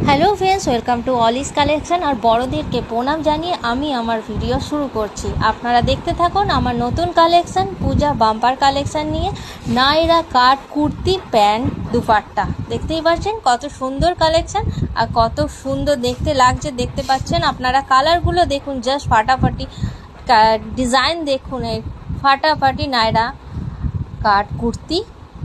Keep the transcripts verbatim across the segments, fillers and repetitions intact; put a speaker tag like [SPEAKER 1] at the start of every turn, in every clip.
[SPEAKER 1] Hello friends, welcome to অলিস collection. আর বড়দেরকে প্রণাম জানিয়ে আমি আমার ভিডিও শুরু করছি। আপনারা দেখতে থাকুন আমার নতুন কালেকশন, পূজা বাম্পার কালেকশন নিয়ে। Naira cut kurti, pant, dupatta. দেখতেই পাচ্ছেন কত সুন্দর কালেকশন আর কত সুন্দর দেখতে লাগছে। দেখতে পাচ্ছেন আপনারা, কালারগুলো দেখুন, জাস্ট ফাটাফাটি ডিজাইন দেখুন। এই ফাটাফাটি নায়রা কাট কুর্তি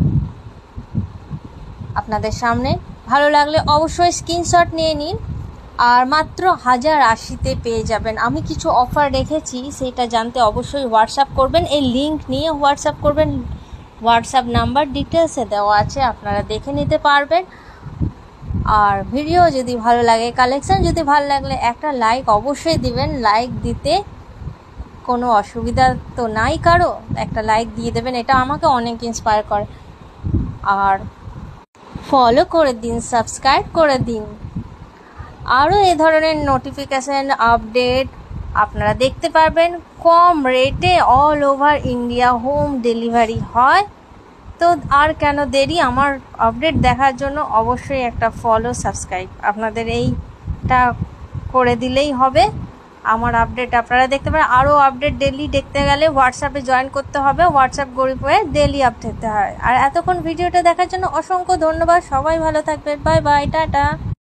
[SPEAKER 1] আপনাদের সামনে। ভালো লাগলে অবশ্যই স্ক্রিনশট নিয়ে নিন। আর মাত্র হাজার আশিতে পেয়ে যাবেন। আমি কিছু অফার রেখেছি, সেটা জানতে অবশ্যই হোয়াটসঅ্যাপ করবেন। এই লিঙ্ক নিয়ে হোয়াটসঅ্যাপ করবেন। হোয়াটসঅ্যাপ নাম্বার ডিটেলসে দেওয়া আছে, আপনারা দেখে নিতে পারবেন। আর ভিডিও যদি ভালো লাগে, কালেকশন যদি ভালো লাগলে একটা লাইক অবশ্যই দিবেন। লাইক দিতে কোনো অসুবিধা তো নাই কারো, একটা লাইক দিয়ে দেবেন, এটা আমাকে অনেক ইন্সপায়ার করে। আর ফলো করে দিন, সাবস্ক্রাইব করে দিন। আরও এ ধরনের নোটিফিকেশান আপডেট আপনারা দেখতে পারবেন। কম রেটে all over India home delivery হয়। তো আর কেন দেরি, আমার আপডেট দেখার জন্য অবশ্যই একটা ফলো, সাবস্ক্রাইব আপনাদের এইটা করে দিলেই হবে। আমার আপডেট আপনারা দেখতে পারেন। আরও আপডেট ডেলি দেখতে গেলে হোয়াটসঅ্যাপে জয়েন করতে হবে। হোয়াটসঅ্যাপ গ্রুপ হয়ে ডেলি আপডেট দিতে হয়। আর এতক্ষণ ভিডিওটা দেখার জন্য অসংখ্য ধন্যবাদ। সবাই ভালো থাকবেন। Bye bye, tata.